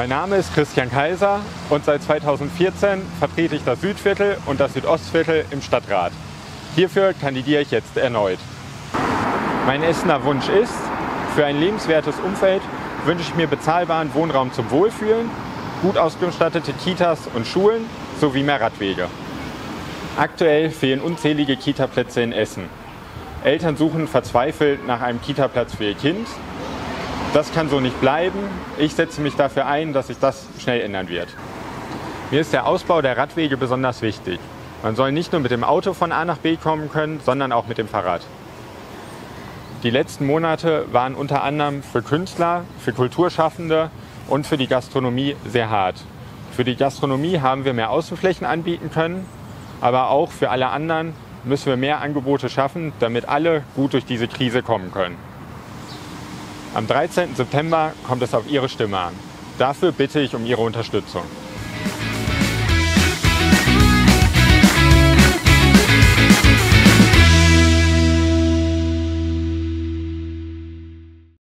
Mein Name ist Christian Kaiser und seit 2014 vertrete ich das Südviertel und das Südostviertel im Stadtrat. Hierfür kandidiere ich jetzt erneut. Mein Essener Wunsch ist, für ein lebenswertes Umfeld wünsche ich mir bezahlbaren Wohnraum zum Wohlfühlen, gut ausgestattete Kitas und Schulen sowie mehr Radwege. Aktuell fehlen unzählige Kitaplätze in Essen. Eltern suchen verzweifelt nach einem Kitaplatz für ihr Kind. Das kann so nicht bleiben. Ich setze mich dafür ein, dass sich das schnell ändern wird. Mir ist der Ausbau der Radwege besonders wichtig. Man soll nicht nur mit dem Auto von A nach B kommen können, sondern auch mit dem Fahrrad. Die letzten Monate waren unter anderem für Künstler, für Kulturschaffende und für die Gastronomie sehr hart. Für die Gastronomie haben wir mehr Außenflächen anbieten können, aber auch für alle anderen müssen wir mehr Angebote schaffen, damit alle gut durch diese Krise kommen können. Am 13. September kommt es auf Ihre Stimme an. Dafür bitte ich um Ihre Unterstützung.